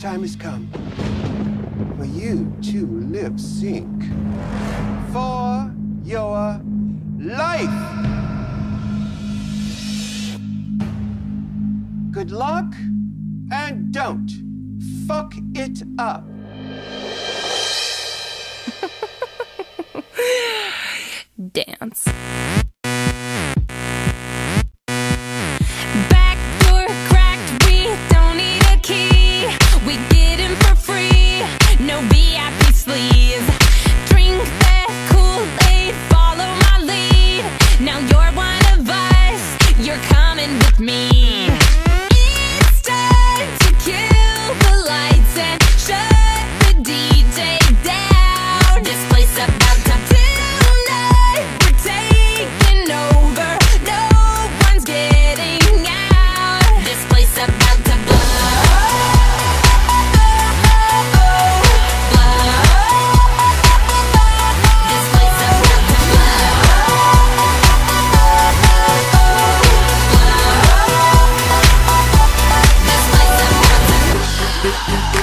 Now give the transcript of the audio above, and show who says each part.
Speaker 1: time has come for you to lip sync for your life. Good luck, and don't fuck it up.
Speaker 2: Dance. Back door cracked, we don't need a key. We get in for free, no VIP sleeve. Drink that Kool-Aid, follow my lead. Now you're one of us, you're coming with me. It's time to kill the lights and shut the DJ down. This place about to tonight, we're taking over. No one's getting out. This place about to blow. This place about to blow. This place about to blow.